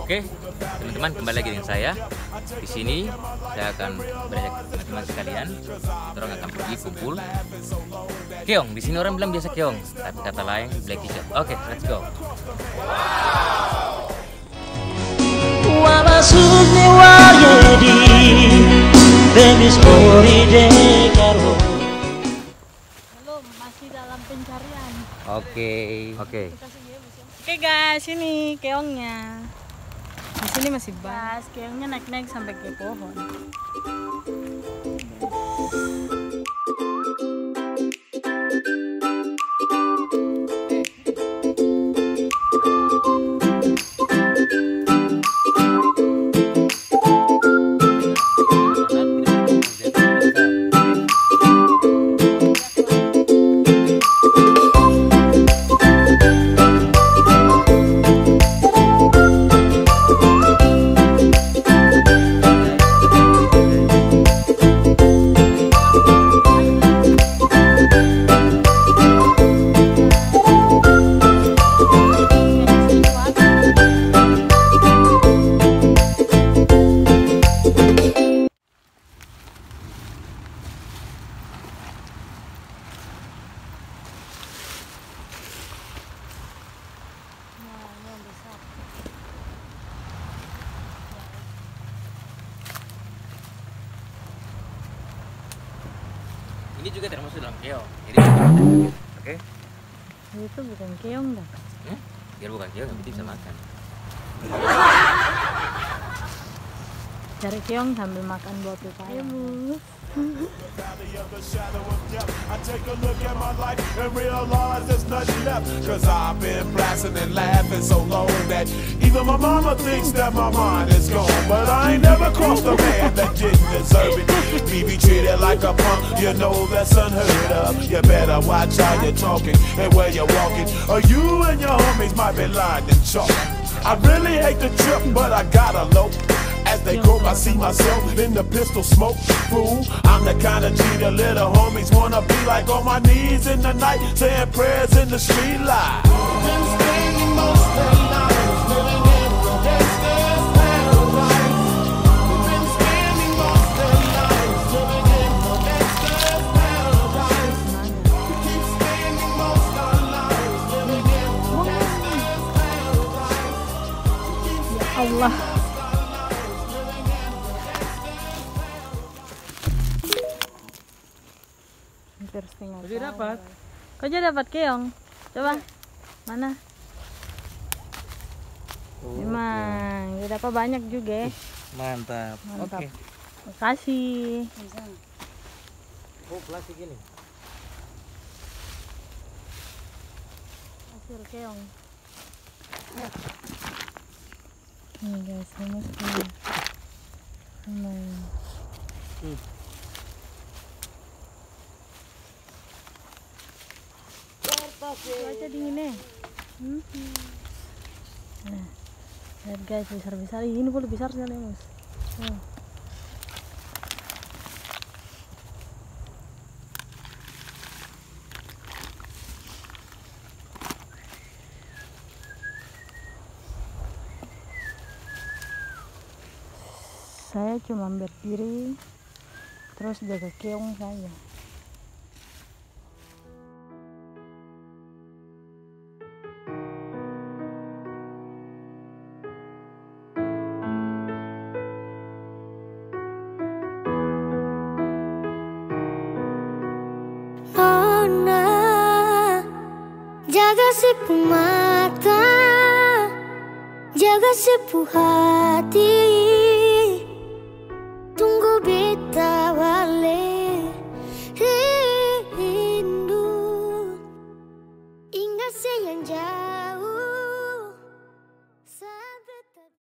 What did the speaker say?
Oke, teman-teman, kembali lagi dengan saya. Di sini saya akan berajak teman-teman sekalian. Orang akan pergi kumpul keong. Di sini orang bilang biasa keong, tapi kata lain black shot. Oke, let's go. Belum, masih dalam pencarian. Oke. Oke guys, ini keongnya. Di sini masih banyak. Keongnya naik-naik sampai ke pohon. Ini juga termasuk dalam keong. Jadi, oke. Itu bukan keong dah. Biar bukan keong, yang penting bisa makan. Cari keong sambil makan buah pepaya. I take a look at my life and realize there's nothing left. Cause I've been blasting and laughing so long that even my mama thinks that my mind is gone. But I ain't never crossed a man that didn't deserve it. Me be treated like a punk, you know that's unheard of. You better watch how you're talking and where you're walking, or you and your homies might be lying and chalk. I really hate the trip, but I gotta low. As they grow, I see myself in the pistol smoke. Fool, I'm the kind of G the little homies wanna be like, on my knees in the night, saying prayers in the street light. Been spending most of their lives living in the gangster's paradise. Been spending most of their lives living in the gangster's paradise. Keep spending most of our lives living in the gangster's paradise. Ya Allah. Hampir setengah. Kau juga dapat? Kau juga dapat keong? Coba. Mana? Memang, ya dapat banyak juga. Mantap. Mantap. Oke. Makasih. Oh, plastik ini. Hasil keong. Nih guys, ini semua. Cuaca dingin nih. Nah, lihat guys, besar-besar. Ini boleh besar sekali mas. Saya cuma berdiri terus jaga keong saja. Jaga sipu mata, jaga sipu hati.